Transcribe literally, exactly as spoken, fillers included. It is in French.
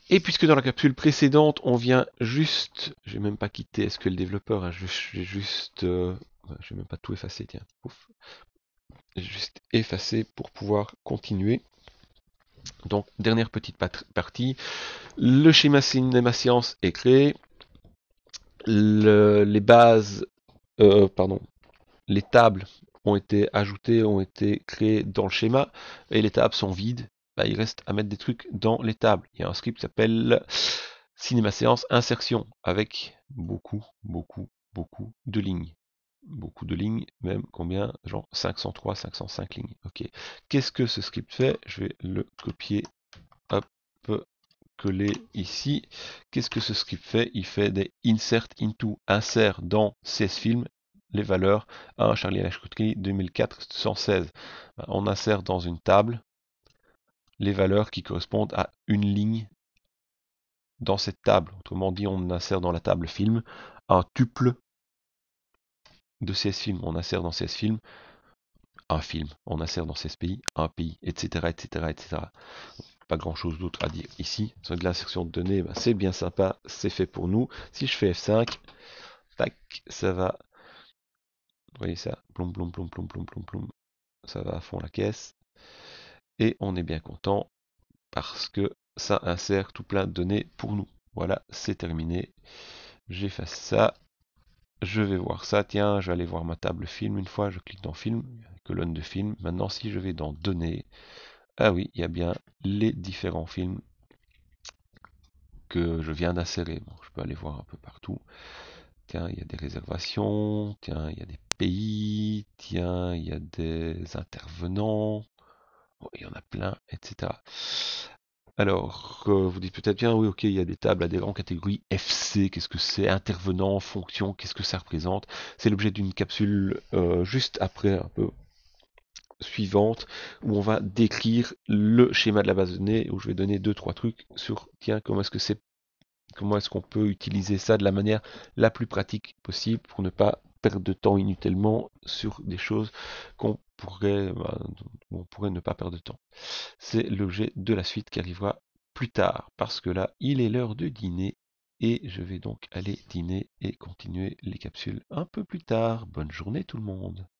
Et puisque dans la capsule précédente, on vient juste, j'ai même pas quitté S Q L Developer, hein, j'ai juste, euh, j'ai même pas tout effacé, tiens, ouf, j'ai juste effacé pour pouvoir continuer. Donc, dernière petite partie, le schéma Cinema Science est créé, le, les bases, euh, pardon, les tables ont été ajoutées, ont été créées dans le schéma, et les tables sont vides. Bah, il reste à mettre des trucs dans les tables. Il y a un script qui s'appelle Cinema Séance Insertion, avec beaucoup, beaucoup, beaucoup de lignes. Beaucoup de lignes, même combien? Genre cinq cent trois, cinq cent cinq lignes. Ok. Qu'est-ce que ce script fait? Je vais le copier, hop, coller ici. Qu'est-ce que ce script fait? Il fait des insert into, insère dans C S Film les valeurs un Charlie Lachkowski deux mille quatre cent seize. On insère dans une table les valeurs qui correspondent à une ligne dans cette table. Autrement dit, on insère dans la table film un tuple de C S Film. On insère dans C S Film un film. On insère dans C S P I un pays, et cetera, et cetera, et cetera. Pas grand chose d'autre à dire ici. Sur de l'insertion de données, ben, c'est bien sympa, c'est fait pour nous. Si je fais F cinq, tac, ça va. Vous voyez ça, plom, plom, plom, plom, plom, plom, plom. Ça va à fond la caisse. Et on est bien content parce que ça insère tout plein de données pour nous. Voilà, c'est terminé. J'efface ça. Je vais voir ça. Tiens, je vais aller voir ma table film une fois. Je clique dans film, colonne de film. Maintenant, si je vais dans données, ah oui, il y a bien les différents films que je viens d'insérer. Bon, je peux aller voir un peu partout. Tiens, il y a des réservations. Tiens, il y a des pays. Tiens, il y a des intervenants. Oh, il y en a plein, et cetera. Alors, euh, vous dites peut-être bien, oui, ok, il y a des tables adhérents catégorie F C, qu'est-ce que c'est? Intervenant, fonction, qu'est-ce que ça représente? C'est l'objet d'une capsule euh, juste après, un peu suivante, où on va décrire le schéma de la base de données, où je vais donner deux, trois trucs sur, tiens, comment est-ce que c'est, comment est-ce qu'on peut utiliser ça de la manière la plus pratique possible pour ne pas perdre de temps inutilement sur des choses qu'on pourrait, bah, on pourrait ne pas perdre de temps. C'est l'objet de la suite qui arrivera plus tard, parce que là, il est l'heure de dîner, et je vais donc aller dîner et continuer les capsules un peu plus tard. Bonne journée tout le monde.